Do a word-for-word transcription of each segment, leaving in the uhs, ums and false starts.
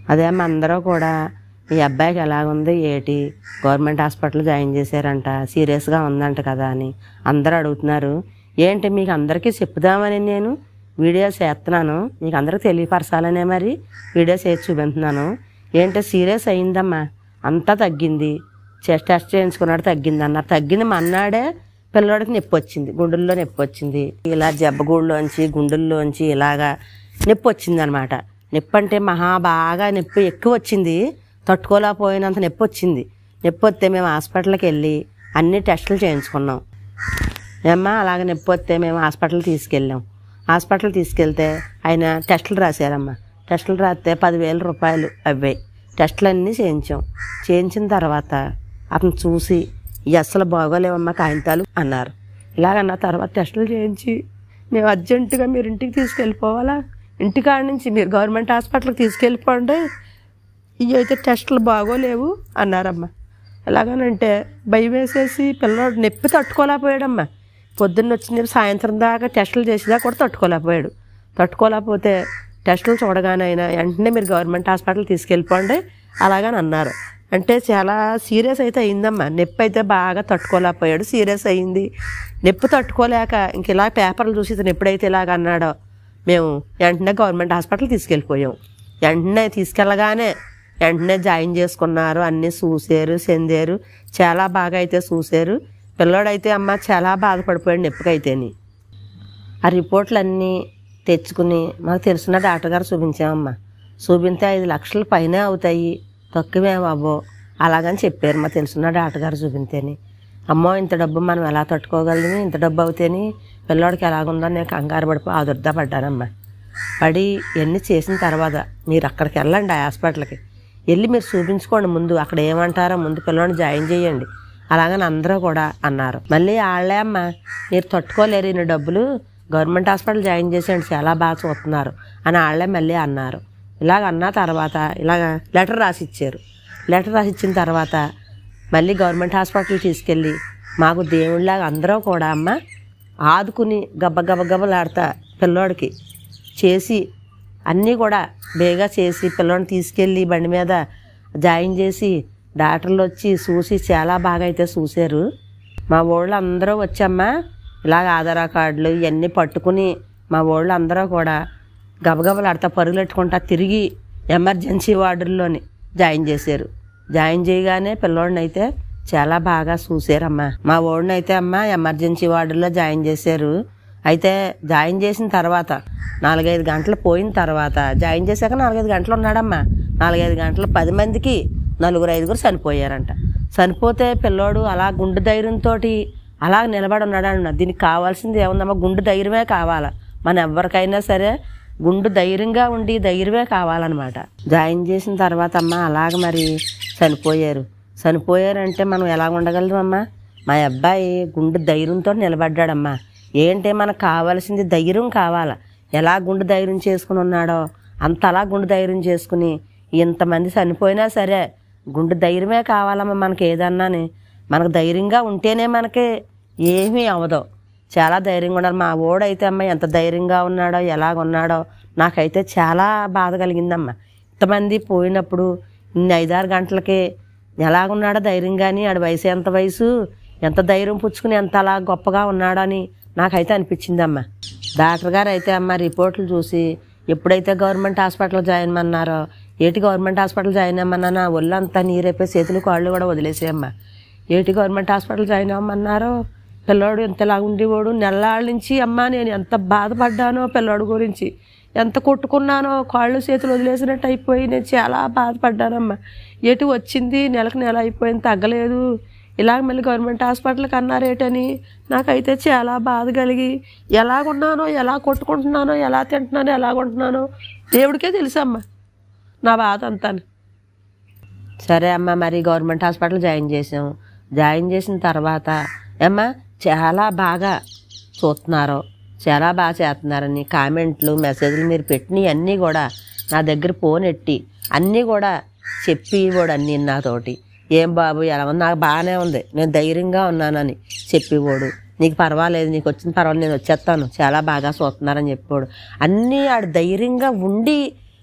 అదే అమ్మ అందరూ కూడా ఈ అబ్బాయికి ఎలాగుంది ఏటి గవర్నమెంట్ హాస్పిటల్ జాయిన్ చేశారంట, సీరియస్గా ఉందంట కదా అని అందరూ అడుగుతున్నారు. ఏంటి మీకు అందరికీ చెప్పుదామని నేను వీడియోస్ చేస్తున్నాను, మీకు అందరికీ తెలియపరచాలనే మరి వీడియోస్ వేసి చూపించున్నాను. ఏంటో సీరియస్ అయిందమ్మా, అంతా తగ్గింది, చెస్ట్ టెస్ట్ చేయించుకున్నాడు తగ్గింది అన్నారు. తగ్గింది మన్నాడే పిల్లవాడికి నొప్పి వచ్చింది, గుండెల్లో నొప్పి వచ్చింది. ఇలా జబ్బగూళ్ళలోంచి గుండెల్లోంచి ఇలాగా నొప్పి వచ్చింది అనమాట. నొప్పి అంటే మహా బాగా నొప్పి ఎక్కువ వచ్చింది, తట్టుకోలేకపోయినంత నొప్పి వచ్చింది. నొప్పి వస్తే మేము హాస్పిటల్కి వెళ్ళి అన్ని టెస్టులు చేయించుకున్నాం. ఏమ్మా అలాగ నొప్పి వస్తే మేము హాస్పిటల్ తీసుకెళ్ళాం. హాస్పిటల్ తీసుకెళ్తే ఆయన టెస్టులు రాశారమ్మా. టెస్టులు రాస్తే పదివేల రూపాయలు అవ్వాయి. టెస్టులు అన్నీ చేయించాం. చేయించిన తర్వాత అతను చూసి ఈ అస్సలు బాగోలేవమ్మా కాగితాలు అన్నారు. ఇలాగన్న తర్వాత టెస్టులు చేయించి మేము అర్జెంటుగా మీరు ఇంటికి తీసుకెళ్ళిపోవాలా, ఇంటికాడ నుంచి మీరు గవర్నమెంట్ హాస్పిటల్కి తీసుకెళ్ళిపోండి, ఇవి అయితే టెస్టులు బాగోలేవు అన్నారమ్మా. ఎలాగనంటే భయం వేసేసి పిల్లవాడు నొప్పి తట్టుకోలేకపోయాడమ్మా. పొద్దున్న వచ్చిన సాయంత్రం దాకా టెస్టులు చేసేదా కూడా తట్టుకోలేకపోయాడు. తట్టుకోలేకపోతే టెస్టులు చూడగానే అయినా వెంటనే మీరు గవర్నమెంట్ హాస్పిటల్ తీసుకెళ్ళిపోండి అలాగని అన్నారు. అంటే చాలా సీరియస్ అయితే అయిందమ్మా. నొప్పి అయితే బాగా తట్టుకోలేకపోయాడు, సీరియస్ అయింది. నొప్పి తట్టుకోలేక ఇంక ఇలా పేపర్లు చూసి ఇతను ఎప్పుడైతే ఇలాగ అన్నాడో మేము వెంటనే గవర్నమెంట్ హాస్పిటల్ తీసుకెళ్ళిపోయాం. వెంటనే తీసుకెళ్ళగానే వెంటనే జాయిన్ చేసుకున్నారు, అన్నీ చూసారు, చెందారు, చాలా బాగా అయితే చూసారు. పిల్లోడైతే అమ్మ చాలా బాధపడిపోయాడు నొప్పికైతేని. ఆ రిపోర్ట్లు అన్నీ తెచ్చుకుని మాకు తెలిసిన డాక్టర్ గారు చూపించామమ్మా. చూపింతే ఐదు లక్షల పైన అవుతాయి, తక్కువే బాబో అలాగని చెప్పారు మా తెలిసిన డాక్టర్ గారు చూపింతేని. అమ్మో ఇంత డబ్బు మనం ఎలా తట్టుకోగలము, ఇంత డబ్బు అవుతేని పిల్లోడికి ఎలాగుందో నేను కంగారు పడిపో ఆదుర్దా పడ్డానమ్మా. పడి ఇవన్నీ చేసిన తర్వాత మీరు అక్కడికి వెళ్ళండి, ఆ హాస్పిటల్కి వెళ్ళి మీరు చూపించుకోండి, ముందు అక్కడ ఏమంటారో ముందు పిల్లోడిని జాయిన్ చేయండి అలాగని అందరూ కూడా అన్నారు. మళ్ళీ వాళ్ళే అమ్మ మీరు తట్టుకోలేరు ఇన్ని డబ్బులు, గవర్నమెంట్ హాస్పిటల్ జాయిన్ చేసేయండి చాలా బాగా చూస్తున్నారు అని వాళ్ళే మళ్ళీ అన్నారు. ఇలాగ అన్న తర్వాత ఇలాగ లెటర్ రాసి ఇచ్చారు. లెటర్ రాసి ఇచ్చిన తర్వాత మళ్ళీ గవర్నమెంట్ హాస్పిటల్ తీసుకెళ్ళి మాకు దేవుళ్ళలాగా అందరూ కూడా అమ్మ ఆదుకుని గబ్బ గబ్బ గబ్బలాడతా పిల్లోడికి చేసి అన్నీ కూడా బేగా చేసి పిల్లోడిని తీసుకెళ్ళి బండి మీద జాయిన్ చేసి డాక్టర్లు వచ్చి చూసి చాలా బాగా అయితే చూశారు. మా ఊళ్ళో అందరూ వచ్చామ్మా ఇలాగ ఆధార్ కార్డులు ఇవన్నీ పట్టుకుని మా ఊళ్ళో అందరూ కూడా గబగబలాడతా పరుగులెట్టుకుంటా తిరిగి ఎమర్జెన్సీ వార్డుల్లోని జాయిన్ చేశారు. జాయిన్ చేయగానే పిల్లోడిని అయితే చాలా బాగా చూసారమ్మా. మా ఊడిని అయితే అమ్మ ఎమర్జెన్సీ వార్డుల్లో జాయిన్ చేశారు. అయితే జాయిన్ చేసిన తర్వాత నాలుగైదు గంటలు పోయిన తర్వాత జాయిన్ చేశాక నాలుగైదు గంటలు ఉన్నాడమ్మా. నాలుగైదు గంటలు పది మందికి నలుగురు ఐదుగురు చనిపోయారంట. చనిపోతే పిల్లోడు అలా గుండె ధైర్యంతో అలా నిలబడి ఉన్నాడన్న. దీనికి కావాల్సింది ఏముందమ్మా, గుండె ధైర్యమే కావాలా. మన ఎవరికైనా సరే గుండె ధైర్యంగా ఉండి ధైర్యమే కావాలన్నమాట. జాయిన్ చేసిన తర్వాత అమ్మ అలాగ మరి చనిపోయారు. చనిపోయారంటే మనం ఎలా ఉండగలమమ్మా. మా అబ్బాయి గుండె ధైర్యంతో నిలబడ్డాడమ్మా. ఏంటంటే మనకు కావాల్సింది ధైర్యం కావాలా. ఎలా గుండె ధైర్యం చేసుకుని ఉన్నాడో అంతలా గుండె ధైర్యం చేసుకుని ఇంతమంది చనిపోయినా సరే గుండె ధైర్యమే కావాలమ్మా మనకి. ఏదన్నాని మనకు ధైర్యంగా ఉంటేనే మనకి ఏమీ అవ్వదు. చాలా ధైర్యంగా ఉండాలి. మా ఓడైతే అమ్మ ఎంత ధైర్యంగా ఉన్నాడో ఎలాగున్నాడో నాకైతే చాలా బాధ కలిగిందమ్మా. ఇంతమంది పోయినప్పుడు ఇన్ని ఐదారు గంటలకి ఎలాగున్నాడో ధైర్యంగాని, ఆడి వయసు ఎంత వయసు ఎంత ధైర్యం పుచ్చుకుని ఎంత అలా గొప్పగా ఉన్నాడో అని నాకైతే అనిపించిందమ్మా. డాక్టర్ గారు అయితే అమ్మ రిపోర్ట్లు చూసి ఎప్పుడైతే గవర్నమెంట్ హాస్పిటల్ జాయిన్ అన్నారో ఏటి గవర్నమెంట్ హాస్పిటల్ జాయిన్ అమ్మన్నా నా ఒళ్ళంతా నీరైపోయి చేతులు కాళ్ళు కూడా వదిలేసేయమ్మా. ఏటి గవర్నమెంట్ హాస్పిటల్ జాయిన్ అమ్మన్నారో పిల్లోడు ఎంతలా ఉండేవాడు. నెల్లాళ్ళ నుంచి అమ్మ నేను ఎంత బాధపడ్డానో పిల్లోడు గురించి, ఎంత కొట్టుకున్నానో, కాళ్ళు చేతులు వదిలేసినట్టు అయిపోయి నేను చాలా బాధపడ్డానమ్మా. ఎటు వచ్చింది నెలకు నెల అయిపోయింది తగ్గలేదు, ఇలాగ మళ్ళీ గవర్నమెంట్ హాస్పిటల్కి అన్నారేటని నాకైతే చాలా బాధ కలిగి ఎలాగున్నానో ఎలా కొట్టుకుంటున్నానో ఎలా తింటున్నానో ఎలాగుంటున్నానో దేవుడికే తెలుసమ్మా నా బాధ అంతా. సరే అమ్మ మరి గవర్నమెంట్ హాస్పిటల్ జాయిన్ చేసాం. జాయిన్ చేసిన తర్వాత అమ్మ చాలా బాగా చూస్తున్నారు, చాలా బాగా చేస్తున్నారని కామెంట్లు మెసేజ్లు మీరు పెట్టినవి అన్నీ కూడా నా దగ్గర ఫోన్ ఎట్టి అన్నీ కూడా చెప్పి కూడా అన్నీ నాతోటి ఏం బాబు ఎలా ఉంది, నాకు బాగానే ఉంది, నేను ధైర్యంగా ఉన్నానని చెప్పేవాడు. నీకు పర్వాలేదు, నీకు వచ్చిన పర్వాలేదు, నేను వచ్చేస్తాను, చాలా బాగా చూస్తున్నారని చెప్పేవాడు. అన్నీ ఆడు ధైర్యంగా ఉండి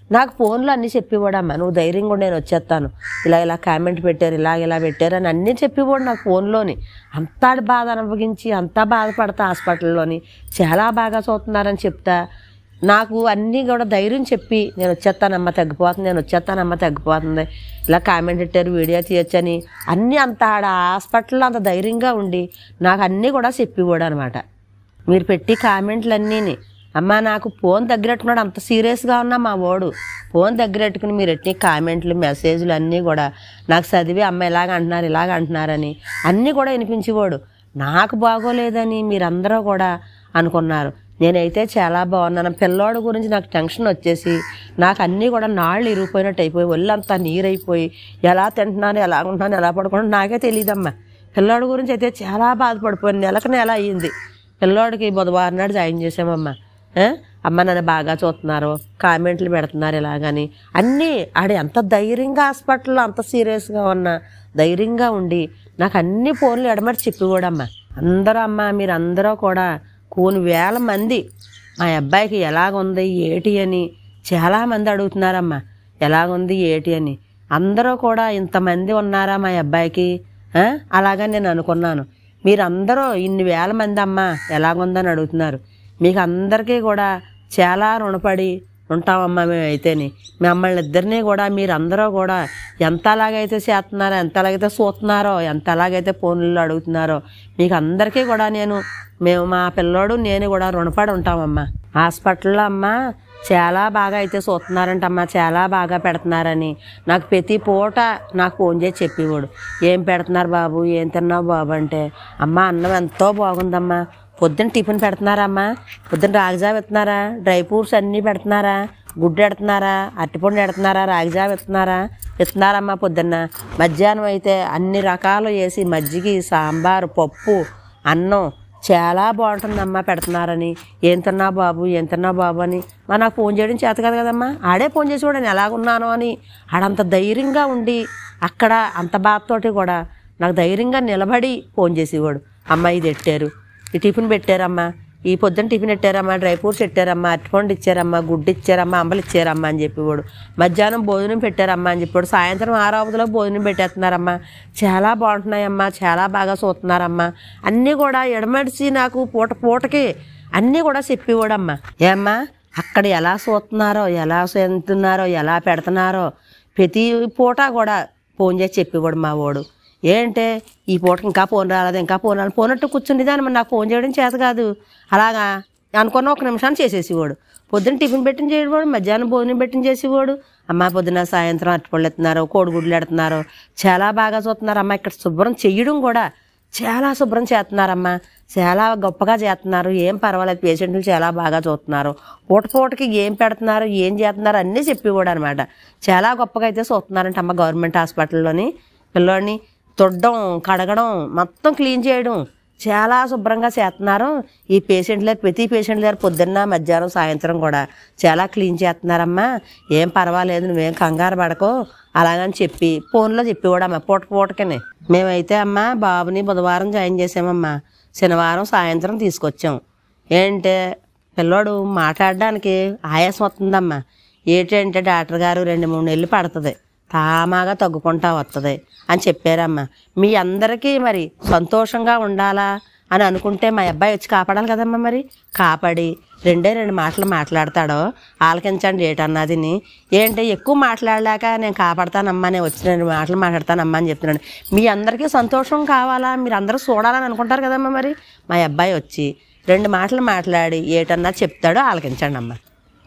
నాకు ఫోన్లో అన్నీ చెప్పివ్వడమ్మా, నువ్వు ధైర్యంగా నేను వచ్చేస్తాను, ఇలా ఇలా కామెంట్ పెట్టారు, ఇలా ఇలా పెట్టారు అని అన్నీ చెప్పివ్వడు నాకు ఫోన్లోని. అంతా బాధ అనుభవించి అంతా బాధపడతా హాస్పిటల్లోని చాలా బాగా చూస్తున్నారని చెప్తా నాకు అన్నీ కూడా ధైర్యం చెప్పి నేను వచ్చేస్తానమ్మ తగ్గిపోతుంది, నేను వచ్చేస్తానమ్మ తగ్గిపోతుంది, ఇలా కామెంట్ పెట్టారు వీడియో తీయొచ్చని అన్నీ అంత ఆడ హాస్పిటల్లో అంత ధైర్యంగా ఉండి నాకు అన్నీ కూడా చెప్పివ్వడు అనమాట. మీరు పెట్టి కామెంట్లన్నీ అమ్మ నాకు ఫోన్ దగ్గరెట్టుకున్నాడు, అంత సీరియస్గా ఉన్నా మా వాడు ఫోన్ దగ్గరెట్టుకుని మీరు ఎట్టి కామెంట్లు మెసేజ్లు అన్నీ కూడా నాకు చదివి అమ్మ ఇలాగ అంటున్నారు ఇలాగ అంటున్నారని అన్నీ కూడా వినిపించేవాడు. నాకు బాగోలేదని మీరందరూ కూడా అనుకున్నారు, నేనైతే చాలా బాగున్నాను. పిల్లోడు గురించి నాకు టెన్షన్ వచ్చేసి నాకు అన్నీ కూడా నాళ్ళు ఇరిగిపోయినట్టు అయిపోయి ఒళ్ళంతా నీరైపోయి ఎలా తింటున్నాను ఎలా ఉంటున్నాను ఎలా పడుకున్నాను నాకే తెలియదమ్మా. పిల్లోడు గురించి అయితే చాలా బాధపడిపోయాను. నెలకు నెల అయ్యింది. పిల్లోడికి బుధవారం నాడు జాయిన్ చేసామమ్మ. అమ్మ నన్ను బాగా చూస్తున్నారు, కామెంట్లు పెడుతున్నారు ఇలాగని అన్నీ ఆడ ఎంత ధైర్యంగా హాస్పిటల్లో అంత సీరియస్గా ఉన్నా ధైర్యంగా ఉండి నాకు అన్ని ఫోన్లు ఎడమటి చెప్పిపోడమ్మా. అందరూ అమ్మ మీరు అందరూ కూడా కొన్ని వేల మంది మా అబ్బాయికి ఎలాగుంది ఏటి అని చాలామంది అడుగుతున్నారమ్మా, ఎలాగుంది ఏటి అని. అందరూ కూడా ఇంతమంది ఉన్నారా మా అబ్బాయికి అలాగని నేను అనుకున్నాను. మీరందరూ ఇన్ని వేల మంది అమ్మ ఎలాగుందని అడుగుతున్నారు. మీకు అందరికీ కూడా చాలా రుణపడి ఉంటామమ్మా మేమైతేని. మమ్మల్ని ఇద్దరినీ కూడా మీరందరూ కూడా ఎంత అలాగైతే చేస్తున్నారో ఎంత అలాగైతే చూస్తున్నారో ఎంత అలాగైతే ఫోన్లలో అడుగుతున్నారో మీకు అందరికీ కూడా నేను మేము మా పిల్లోడు నేను కూడా రుణపడి ఉంటామమ్మా. హాస్పిటల్లో అమ్మ చాలా బాగా అయితే చూస్తున్నారంటమ్మా, చాలా బాగా పెడుతున్నారని నాకు ప్రతి పూట నాకు ఫోన్ చేసి చెప్పేవాడు, ఏం పెడుతున్నారు బాబు ఏం తిన్నావు బాబు అంటే, అమ్మ అన్నం ఎంతో బాగుందమ్మా, పొద్దున్న టిఫిన్ పెడుతున్నారమ్మా, పొద్దున్న రాగిజావ ఎత్తున్నారా, డ్రై ఫ్రూట్స్ అన్నీ పెడుతున్నారా, గుడ్డు ఎడుతున్నారా, అరటిపండు ఎడుతున్నారా, రాగిజావ ఎత్తున్నారా ఎత్తున్నారమ్మా పొద్దున్న. మధ్యాహ్నం అయితే అన్ని రకాలు వేసి మజ్జిగ సాంబారు పప్పు అన్నం చాలా బాగుంటుందమ్మా పెడుతున్నారని. ఏం తిన్నావు బాబు ఏం తిన్నావు బాబు అని మా నాకు ఫోన్ చేయడం చేత కదా కదమ్మా, ఆడే ఫోన్ చేసి కూడా నేను ఎలాగున్నాను అని ఆడంత ధైర్యంగా ఉండి అక్కడ అంత బాధతోటి కూడా నాకు ధైర్యంగా నిలబడి ఫోన్ చేసేవాడు. అమ్మ ఇది పెట్టారు, ఈ టిఫిన్ పెట్టారమ్మా, ఈ పొద్దున్న టిఫిన్ పెట్టారమ్మా, డ్రై ఫ్రూట్స్ పెట్టారమ్మా, అరటిపండు ఇచ్చారమ్మా, గుడ్డు ఇచ్చారమ్మా, అంబలు ఇచ్చారమ్మా అని చెప్పేవాడు. మధ్యాహ్నం భోజనం పెట్టారమ్మా అని చెప్పాడు. సాయంత్రం ఆరావతిలో భోజనం పెట్టేస్తున్నారమ్మా, చాలా బాగుంటున్నాయమ్మా, చాలా బాగా చూస్తున్నారమ్మా అన్నీ కూడా ఎడమడిసి నాకు పూట పూటకి అన్నీ కూడా చెప్పేవాడమ్మా. ఏమ్మా అక్కడ ఎలా చూస్తున్నారో ఎలా తింటున్నారో ఎలా పెడుతున్నారో ప్రతి పూట కూడా ఫోన్ చేసి చెప్పేవాడు మా వాడు. ఏంటే ఈ పూటకి ఇంకా ఫోన్ రాలేదు ఇంకా ఫోన్ రాలేదు పోనట్టు కూర్చుండేదాన్ని, మరి నాకు ఫోన్ చేయడం చేత కాదు. అలాగా అనుకున్న ఒక నిమిషాన్ని చేసేసేవాడు. పొద్దున్న టిఫిన్ పెట్టిన చేయవాడు, మధ్యాహ్నం భోజనం పెట్టిన చేసేవాడు. అమ్మ పొద్దున్న సాయంత్రం అరటిపళ్ళు ఎత్తున్నారు, కోడిగుడ్లు ఎడుతున్నారు, చాలా బాగా చూస్తున్నారు. అమ్మ ఇక్కడ శుభ్రం చెయ్యడం కూడా చాలా శుభ్రం చేస్తున్నారమ్మా, చాలా గొప్పగా చేస్తున్నారు, ఏం పర్వాలేదు, పేషెంట్లు చాలా బాగా చూస్తున్నారు, పూట పూటకి ఏం పెడుతున్నారు ఏం చేస్తున్నారు అన్నీ చెప్పేవాడు అనమాట. చాలా గొప్పగా అయితే చూస్తున్నారంట అమ్మ గవర్నమెంట్ హాస్పిటల్లోని. పిల్లోడిని తొడ్డం కడగడం మొత్తం క్లీన్ చేయడం చాలా శుభ్రంగా చేస్తున్నారు. ఈ పేషెంట్లు ప్రతి పేషెంట్ గారు పొద్దున్న మధ్యాహ్నం సాయంత్రం కూడా చాలా క్లీన్ చేస్తున్నారమ్మా, ఏం పర్వాలేదు నువ్వేం కంగారు పడకో అలాగని చెప్పి ఫోన్లో చెప్పేవాడమ్మా పూట పూటకనే. మేమైతే అమ్మ బాబుని బుధవారం జాయిన్ చేసామమ్మా, శనివారం సాయంత్రం తీసుకొచ్చాం. ఏంటంటే పిల్లోడు మాట్లాడడానికి ఆయాసం వస్తుందమ్మా. ఏంటంటే డాక్టర్ గారు రెండు మూడు నెలలు పడుతుంది తామాగా తగ్గుకుంటా వస్తుంది అని చెప్పారమ్మా. మీ అందరికీ మరి సంతోషంగా ఉండాలా అని అనుకుంటే మా అబ్బాయి వచ్చి కాపాడాలి కదమ్మా, మరి కాపాడి రెండే రెండు మాటలు మాట్లాడతాడో ఆలకించండి ఏటన్నదిని. ఏంటి ఎక్కువ మాట్లాడలేక నేను కాపాడతానమ్మా, నేను వచ్చి రెండు మాటలు మాట్లాడతానమ్మా అని చెప్తున్నాను. మీ అందరికీ సంతోషం కావాలా, మీరు అందరూ చూడాలని అనుకుంటారు కదమ్మా, మరి మా అబ్బాయి వచ్చి రెండు మాటలు మాట్లాడి ఏటన్నా చెప్తాడో ఆలకించండి అమ్మా.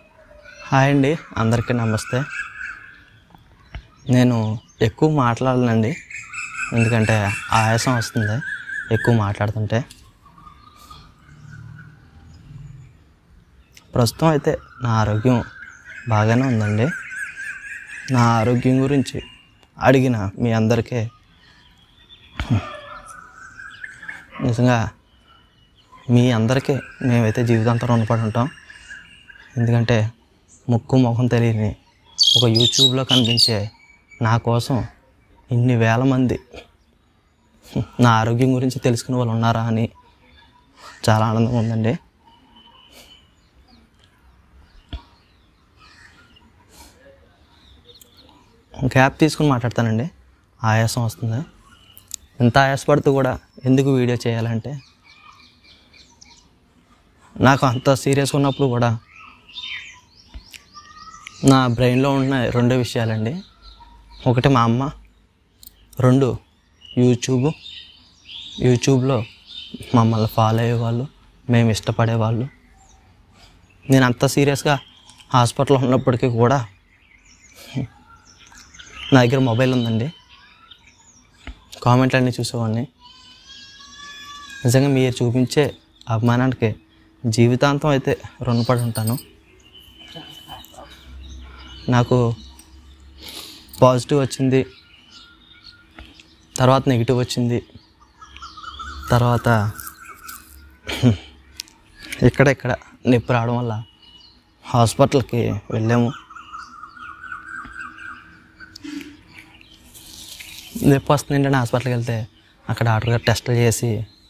హాయ్ అండి, అందరికీ నమస్తే. నేను ఎక్కువ మాట్లాడలేనండి, ఎందుకంటే ఆయాసం వస్తుంది ఎక్కువ మాట్లాడుతుంటే. ప్రస్తుతం అయితే నా ఆరోగ్యం బాగానే ఉందండి. నా ఆరోగ్యం గురించి అడిగిన మీ అందరికీ నిజంగా మీ అందరికీ మేమైతే జీవితాంతం రుణపడి ఉంటాం. ఎందుకంటే ముక్కు ముఖం తెలియని ఒక యూట్యూబ్లో కనిపించే నా కోసం ఇన్ని వేల మంది నా ఆరోగ్యం గురించి తెలుసుకునే వాళ్ళు ఉన్నారా అని చాలా ఆనందంగా ఉందండి. గ్యాప్ తీసుకుని మాట్లాడతానండి. ఆయాసం వస్తుంది. ఇంత ఆయాసపడుతూ కూడా ఎందుకు వీడియో చేయాలంటే, నాకు అంత సీరియస్గా ఉన్నప్పుడు కూడా నా బ్రెయిన్లో ఉన్న రెండే విషయాలండి. ఒకటి మా అమ్మ, రెండు యూట్యూబ్. యూట్యూబ్లో మమ్మల్ని ఫాలో అయ్యేవాళ్ళు, మేము ఇష్టపడేవాళ్ళు. నేను అంత సీరియస్గా హాస్పిటల్లో ఉన్నప్పటికీ కూడా నా దగ్గర మొబైల్ ఉందండి. కామెంట్లు అన్నీ చూసేవాడిని. నిజంగా మీరు చూపించే అభిమానానికి జీవితాంతం అయితే రుణపడి ఉంటాను. నాకు పాజిటివ్ వచ్చింది, తర్వాత నెగిటివ్ వచ్చింది, తర్వాత ఇక్కడ ఇక్కడ నొప్పి రావడం వల్ల హాస్పిటల్కి వెళ్ళాము. నొప్పి వస్తుంది ఏంటంటే హాస్పిటల్కి వెళ్తే అక్కడ డాక్టర్ గారు టెస్టులు చేసి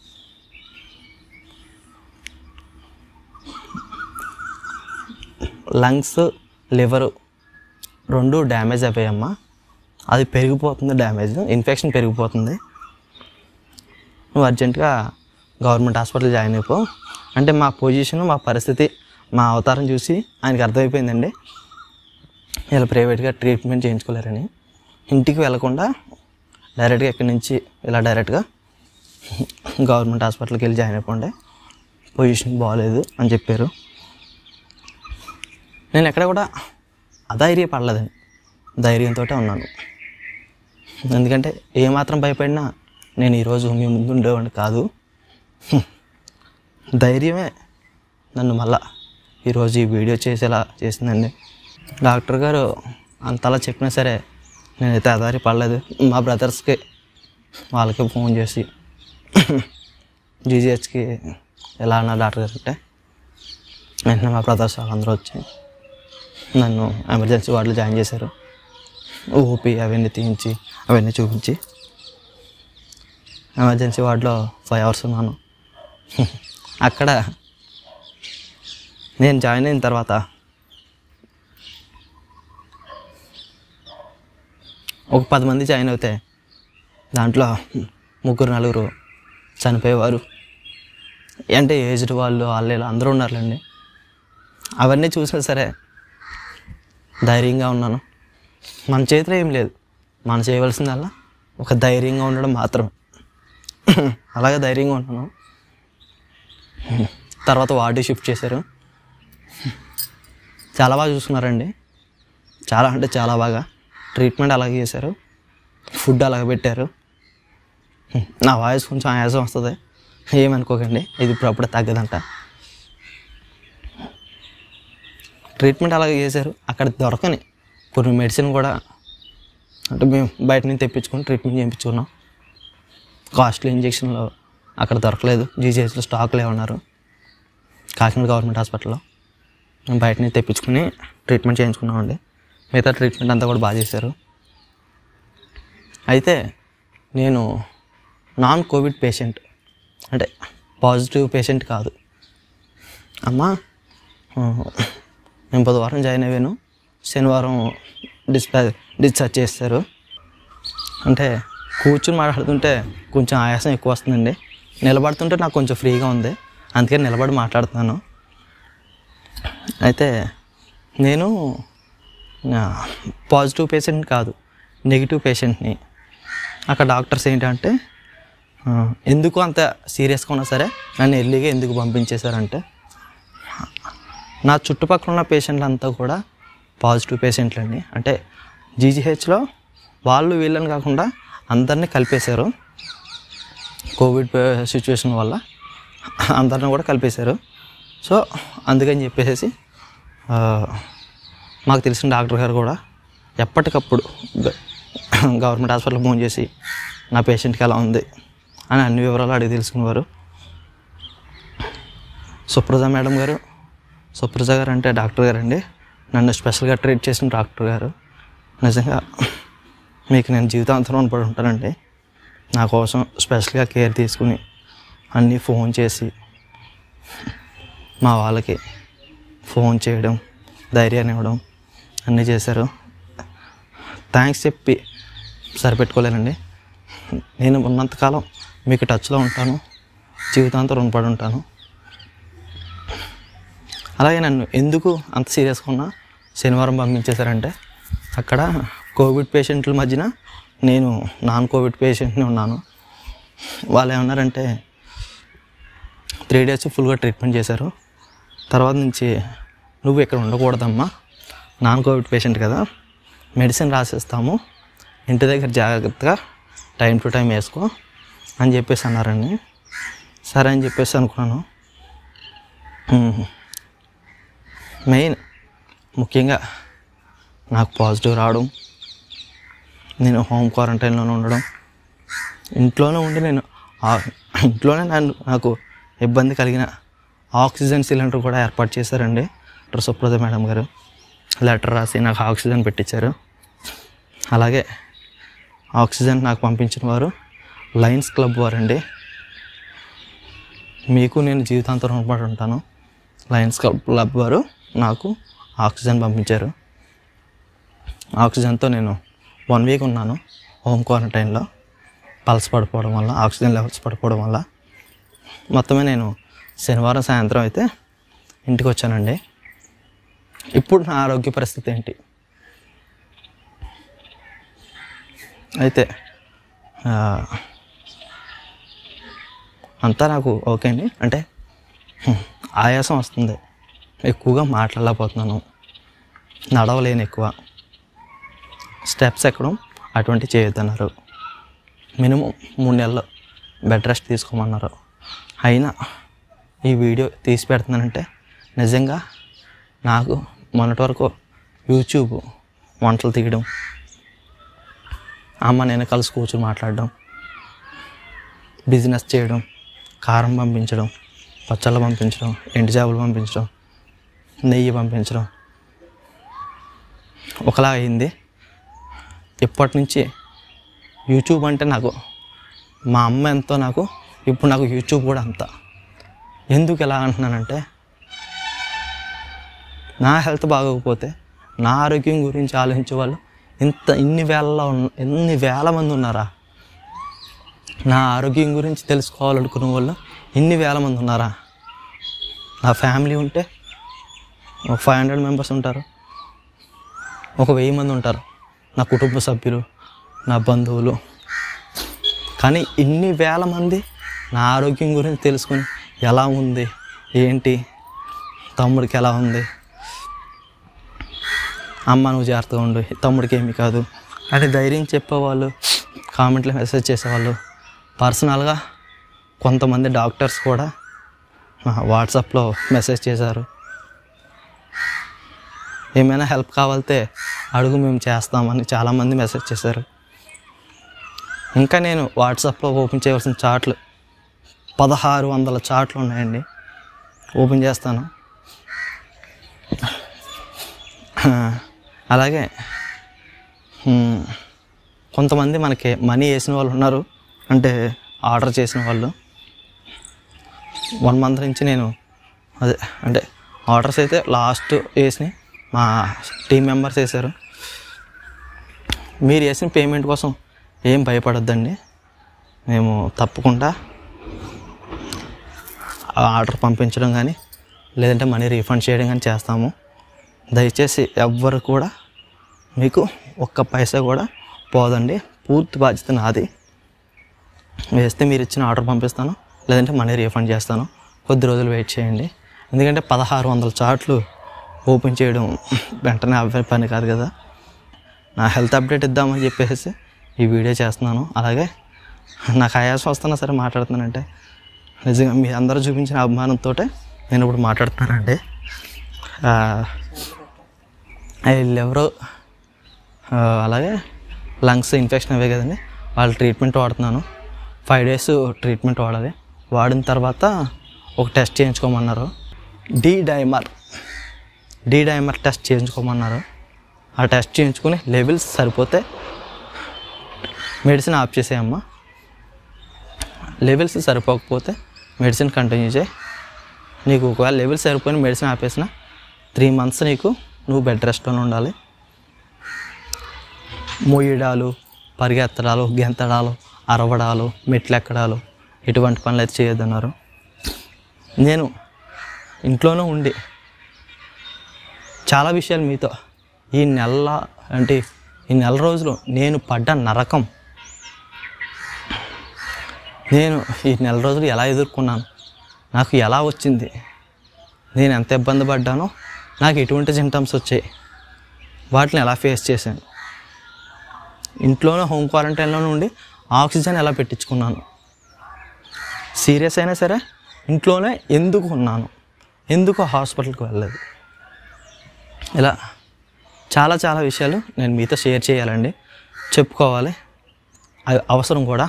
లంగ్స్, లివరు రెండు డ్యామేజ్ అయిపోయామ్మా. అది పెరిగిపోతుంది, డ్యామేజ్ ఇన్ఫెక్షన్ పెరిగిపోతుంది. నువ్వు అర్జెంటుగా గవర్నమెంట్ హాస్పిటల్ జాయిన్ అయిపో అంటే మా పొజిషన్, మా పరిస్థితి, మా అవతారం చూసి ఆయనకి అర్థమైపోయిందండి. ఇలా ప్రైవేట్గా ట్రీట్మెంట్ చేయించుకోలేరని. ఇంటికి వెళ్ళకుండా డైరెక్ట్గా ఇక్కడి నుంచి ఇలా డైరెక్ట్గా గవర్నమెంట్ హాస్పిటల్కి వెళ్ళి జాయిన్ అయిపోండి, పొజిషన్ బాగోలేదు అని చెప్పారు. నేను ఎక్కడ కూడా అధైర్య పడలేదండి, ధైర్యంతో ఉన్నాను. ఎందుకంటే ఏమాత్రం భయపడినా నేను ఈరోజు మీ ముందు ఉండేవాడిని కాదు. ధైర్యమే నన్ను మళ్ళా ఈరోజు ఈ వీడియో చేసేలా చేసిందండి. డాక్టర్ గారు అంతలా చెప్పినా సరే నేనైతే అధైర్య పడలేదు. మా బ్రదర్స్కి వాళ్ళకి ఫోన్ చేసి జీజీహెచ్కి ఎలా అన్నారు డాక్టర్ గారు అంటే, వెంటనే మా బ్రదర్స్ వాళ్ళందరూ వచ్చి నన్ను ఎమర్జెన్సీ వార్డులో జాయిన్ చేశారు. ఓపీ అవన్నీ తీయించి అవన్నీ చూపించి ఎమర్జెన్సీ వార్డులో ఫైవ్ అవర్స్ ఉన్నాను. అక్కడ నేను జాయిన్ అయిన తర్వాత ఒక పది మంది జాయిన్ అవుతే దాంట్లో ముగ్గురు నలుగురు చనిపోయేవారు. అంటే ఏజ్డ్ వాళ్ళు, వాళ్ళు అందరూ ఉన్నారులేండి. అవన్నీ చూసినా సరే ధైర్యంగా ఉన్నాను. మన చేతిలో ఏం లేదు, మనం చేయవలసిందల్లా ఒక ధైర్యంగా ఉండడం మాత్రం. అలాగే ధైర్యంగా ఉన్నాను. తర్వాత వార్డు షిఫ్ట్ చేశారు. చాలా బాగా చూసుకున్నారండి, చాలా అంటే చాలా బాగా. ట్రీట్మెంట్ అలాగే చేశారు, ఫుడ్ అలాగే పెట్టారు. నా వాయిస్ కొంచెం ఆయాసం వస్తుంది, ఏమనుకోకండి, ఇది ఇప్పుడు అప్పుడే తగ్గదంట. ట్రీట్మెంట్ అలాగే చేశారు. అక్కడ దొరకని కొన్ని మెడిసిన్ కూడా అంటే మేము బయట నుంచి తెప్పించుకొని ట్రీట్మెంట్ చేయించుకున్నాం. కాస్ట్లీ ఇంజక్షన్లు అక్కడ దొరకలేదు, జీజీహెచ్లో స్టాక్ లేవన్నారు. కాకినాడ గవర్నమెంట్ హాస్పిటల్లో మేము బయట నుంచి తెప్పించుకుని ట్రీట్మెంట్ చేయించుకున్నామండి. మిగతా ట్రీట్మెంట్ అంతా కూడా బాగా చేశారు. అయితే నేను నాన్ కోవిడ్ పేషెంట్, అంటే పాజిటివ్ పేషెంట్ కాదు. అమ్మ నేను బుధవారం జాయిన్ అయ్యాను, శనివారం డిస్పాచ్ డిశ్చార్జ్ చేస్తారు. అంటే కూర్చుని మాట్లాడుతుంటే కొంచెం ఆయాసం ఎక్కువ వస్తుందండి. నిలబడుతుంటే నాకు కొంచెం ఫ్రీగా ఉంది, అందుకే నిలబడి మాట్లాడుతున్నాను. అయితే నేను పాజిటివ్ పేషెంట్ కాదు, నెగిటివ్ పేషెంట్ని. అక్కడ డాక్టర్స్ ఏంటంటే ఎందుకు అంత సీరియస్గా ఉన్నా సరే నన్ను ఎర్లీగా ఎందుకు పంపించేశారంటే, నా చుట్టుపక్కల ఉన్న పేషెంట్లు అంతా కూడా పాజిటివ్ పేషెంట్లు అండి. అంటే జీజీహెచ్లో వాళ్ళు వీళ్ళని కాకుండా అందరినీ కలిపేశారు. కోవిడ్ సిచ్యువేషన్ వల్ల అందరిని కూడా కలిపేశారు. సో అందుకని చెప్పేసి మాకు తెలిసిన డాక్టర్ గారు కూడా ఎప్పటికప్పుడు గవర్నమెంట్ హాస్పిటల్కి ఫోన్ చేసి నా పేషెంట్కి ఎలా ఉంది అని అన్ని వివరాలు అడిగి తెలుసుకునేవారు. సుప్రజ మేడం గారు, సుప్రజ గారు అంటే డాక్టర్ గారు అండి, నన్ను స్పెషల్గా ట్రీట్ చేసిన డాక్టర్ గారు. నిజంగా మీకు నేను జీవితాంతం రుణపడి ఉంటానండి. నా కోసం స్పెషల్గా కేర్ తీసుకుని అన్నీ ఫోన్ చేసి మా వాళ్ళకి ఫోన్ చేయడం, ధైర్యాన్ని ఇవ్వడం అన్నీ చేశారు. థ్యాంక్స్ చెప్పి సరిపెట్టుకోలేనండి. నేను ఉన్నంతకాలం మీకు టచ్లో ఉంటాను, జీవితాంతం రుణపడి ఉంటాను. అలాగే నన్ను ఎందుకు అంత సీరియస్గా ఉన్నా శనివారం పంపించేశారంటే, అక్కడ కోవిడ్ పేషెంట్ల మధ్యన నేను నాన్ కోవిడ్ పేషెంట్ని ఉన్నాను. వాళ్ళు ఏమన్నారంటే త్రీ డేస్ ఫుల్గా ట్రీట్మెంట్ చేశారు. తర్వాత నుంచి నువ్వు ఇక్కడ ఉండకూడదమ్మా, నాన్ కోవిడ్ పేషెంట్ కదా, మెడిసిన్ రాసిస్తాము, ఇంటి దగ్గర జాగ్రత్తగా టైం టు టైం వేసుకో అని చెప్పేసి అన్నారండి. సరే అని చెప్పేసి అనుకున్నాను. మెయిన్ ముఖ్యంగా నాకు పాజిటివ్ రావడం, నేను హోమ్ క్వారంటైన్లోనే ఉండడం, ఇంట్లోనే ఉండి నేను ఇంట్లోనే నన్ను నాకు ఇబ్బంది కలిగిన ఆక్సిజన్ సిలిండర్ కూడా ఏర్పాటు చేశారండి డాక్టర్ సుప్రజ మేడం గారు. లెటర్ రాసి నాకు ఆక్సిజన్ పెట్టించారు. అలాగే ఆక్సిజన్ నాకు పంపించిన వారు లయన్స్ క్లబ్ వారండి. మీకు నేను జీవితాంతం రుణపడి ఉంటాను. లయన్స్ క్లబ్ వారు నాకు ఆక్సిజన్ పంపించారు. ఆక్సిజన్తో నేను వన్ వీక్ ఉన్నాను హోమ్ క్వారంటైన్లో. పల్స్ పడిపోవడం వల్ల, ఆక్సిజన్ లెవెల్స్ పడిపోవడం వల్ల మొత్తమే నేను శనివారం సాయంత్రం అయితే ఇంటికి వచ్చానండి. ఇప్పుడు నా ఆరోగ్య పరిస్థితి ఏంటి అయితే అంతా నాకు ఓకే అండి. అంటే ఆయాసం వస్తుంది, ఎక్కువగా మాట్లాడలేకపోతున్నాను, నడవలేను, ఎక్కువ స్టెప్స్ ఎక్కడం అటువంటి చేయొద్దన్నారు. మినిమం మూడు నెలలు బెడ్ రెస్ట్ తీసుకోమన్నారు. అయినా ఈ వీడియో తీసి పెడుతున్నానంటే నిజంగా నాకు మొన్నటి వరకు యూట్యూబ్ వంటలు తీయడం, అమ్మ నేను కలిసి కూర్చొని మాట్లాడడం, బిజినెస్ చేయడం, కారం పంపించడం, పచ్చళ్ళు పంపించడం, ఎండు చేపలు పంపించడం, నెయ్యి పంపించడం ఒకలా అయింది. ఇప్పటి నుంచి యూట్యూబ్ అంటే నాకు మా అమ్మ ఎంతో, నాకు ఇప్పుడు నాకు యూట్యూబ్ కూడా అంత. ఎందుకు ఎలా అంటున్నానంటే, నా హెల్త్ బాగోకపోతే నా ఆరోగ్యం గురించి ఆలోచించే వాళ్ళు ఇంత ఇన్ని వేలలో ఉన్న ఎన్ని వేల మంది ఉన్నారా? నా ఆరోగ్యం గురించి తెలుసుకోవాలనుకునే వాళ్ళు ఇన్ని వేల మంది ఉన్నారా? నా ఫ్యామిలీ ఉంటే ఒక ఫైవ్ హండ్రెడ్ మెంబర్స్ ఉంటారు, ఒక వెయ్యి మంది ఉంటారు నా కుటుంబ సభ్యులు, నా బంధువులు. కానీ ఇన్ని వేల మంది నా ఆరోగ్యం గురించి తెలుసుకొని ఎలా ఉంది ఏంటి, తమ్ముడికి ఎలా ఉంది, అమ్మ నువ్వు జాగ్రత్తగా ఉండు, తమ్ముడికి ఏమీ కాదు అని ధైర్యం చెప్పేవాళ్ళు, కామెంట్లో మెసేజ్ చేసేవాళ్ళు. పర్సనల్గా కొంతమంది డాక్టర్స్ కూడా వాట్సాప్లో మెసేజ్ చేశారు, ఏమైనా హెల్ప్ కావాలితే అడుగు మేము చేస్తామని చాలామంది మెసేజ్ చేశారు. ఇంకా నేను వాట్సాప్లో ఓపెన్ చేయవలసిన చాట్లు పదహారు వందల చాట్లు ఉన్నాయండి. ఓపెన్ చేస్తాను. అలాగే కొంతమంది మనకి మనీ వేసిన వాళ్ళు ఉన్నారు, అంటే ఆర్డర్ చేసిన వాళ్ళు. వన్ మంత్ నుంచి నేను అదే అంటే ఆర్డర్స్ అయితే లాస్ట్ వేసి మా టీం మెంబర్స్ వేశారు. మీరు వేసిన పేమెంట్ కోసం ఏం భయపడొద్దండి, మేము తప్పకుండా ఆర్డర్ పంపించడం కానీ లేదంటే మనీ రీఫండ్ చేయడం కానీ చేస్తాము. దయచేసి ఎవ్వరు కూడా మీకు ఒక్క పైసా కూడా పోదండి, పూర్తి బాధ్యత నాది. వేస్తే మీరు ఇచ్చిన ఆర్డర్ పంపిస్తాను, లేదంటే మనీ రీఫండ్ చేస్తాను. కొద్ది రోజులు వెయిట్ చేయండి, ఎందుకంటే పదహారు వందల చాట్లు ఓపెన్ చేయడం వెంటనే అవ్వే పని కాదు కదా. నా హెల్త్ అప్డేట్ ఇద్దామని చెప్పేసి ఈ వీడియో చేస్తున్నాను. అలాగే నాకు ఆయాసం వస్తున్నా సరే మాట్లాడుతున్నానంటే నిజంగా మీ అందరూ చూపించిన అభిమానంతో నేను ఇప్పుడు మాట్లాడుతున్నానండి. ఎవరో అలాగే లంగ్స్ ఇన్ఫెక్షన్ అవే కదండి, వాళ్ళ ట్రీట్మెంట్ వాడుతున్నాను. ఫైవ్ డేస్ ట్రీట్మెంట్ వాడాలి. వాడిన తర్వాత ఒక టెస్ట్ చేయించుకోమన్నారు, D dimer D dimer test చేయించుకోమన్నారు. ఆ టెస్ట్ చేయించుకుని లెవెల్స్ సరిపోతే మెడిసిన్ ఆఫ్ చేసేయమ్మా, లెవెల్స్ సరిపోకపోతే మెడిసిన్ కంటిన్యూ చేయి. నీకు ఒకవేళ లెవెల్స్ సరిపోయిన మెడిసిన్ ఆపేసిన త్రీ మంత్స్ నీకు నువ్వు బెడ్ రెస్ట్లోనే ఉండాలి. మోయడాలు, పరిగెత్తడాలు, గెంతడాలు, అరవడాలు, మెట్లు ఎక్కడాలు ఎటువంటి పనులు అయితే చేయొద్దన్నారు. నేను ఇంట్లోనే ఉండి చాలా విషయాలు మీతో ఈ నెల అంటే ఈ నెల రోజులు నేను పడ్డ నరకం, నేను ఈ నెల రోజులు ఎలా ఎదుర్కొన్నాను, నాకు ఎలా వచ్చింది, నేను ఎంత ఇబ్బంది పడ్డానో, నాకు ఎటువంటి సింటమ్స్ వచ్చాయి, వాటిని ఎలా ఫేస్ చేశాను, ఇంట్లోనే హోమ్ క్వారంటైన్లో ఉండి ఆక్సిజన్ ఎలా పెట్టించుకున్నాను, సీరియస్ అయినా సరే ఇంట్లోనే ఎందుకు ఉన్నాను, ఎందుకు హాస్పిటల్కి వెళ్ళలేదు, ఇలా చాలా చాలా విషయాలు నేను మీతో షేర్ చేయాలండి, చెప్పుకోవాలి, అది అవసరం కూడా.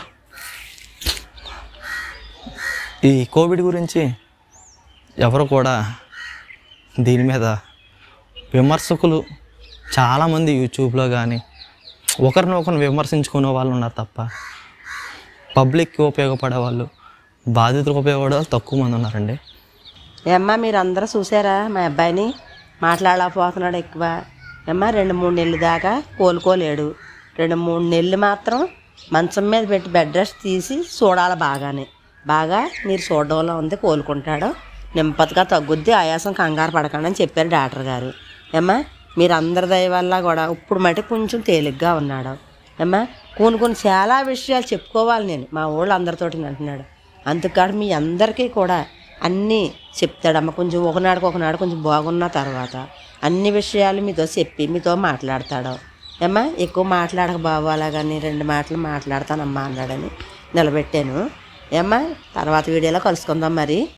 ఈ కోవిడ్ గురించి ఎవరు కూడా దీని మీద విమర్శకులు చాలామంది యూట్యూబ్లో కానీ ఒకరిని ఒకరిని విమర్శించుకునే వాళ్ళు ఉన్నారు తప్ప పబ్లిక్కి ఉపయోగపడే వాళ్ళు, బాధితులకు ఉపయోగపడే వాళ్ళు తక్కువ మంది ఉన్నారండి. ఏమ్మా మీరు అందరూ చూసారా మా అబ్బాయిని మాట్లాడలేకపోతున్నాడు ఎక్కువ. ఏమ్మా రెండు మూడు నెలలు దాకా కోలుకోలేడు. రెండు మూడు నెలలు మాత్రం మంచం మీద పెట్టి బెడ్ రెస్ట్ తీసి చూడాలి, బాగానే బాగా మీరు చూడడంలో ఉంది, కోలుకుంటాడు, నింపతిగా తగ్గుద్ది, ఆయాసం కంగారు పడకండి అని చెప్పారు డాక్టర్ గారు. ఏమ్మా మీరు అందరి దయ వల్ల కూడా ఇప్పుడు మట్టి కొంచెం తేలిగ్గా ఉన్నాడు. ఏమ్మా కొన్ని కొన్ని చాలా విషయాలు చెప్పుకోవాలి నేను మా ఊళ్ళో అందరితోటి అంటున్నాడు. అందుకని మీ అందరికీ కూడా అన్నీ చెప్తాడమ్మ, కొంచెం ఒకనాడికి ఒకనాడు కొంచెం బాగున్న తర్వాత అన్ని విషయాలు మీతో చెప్పి మీతో మాట్లాడతాడు. ఏమ్మా ఎక్కువ మాట్లాడక బాబు, అలాగని రెండు మాటలు మాట్లాడతానమ్మా అన్నాడని నిలబెట్టాను. ఏమ్మా తర్వాత వీడియోలో కలుసుకుందాం మరి.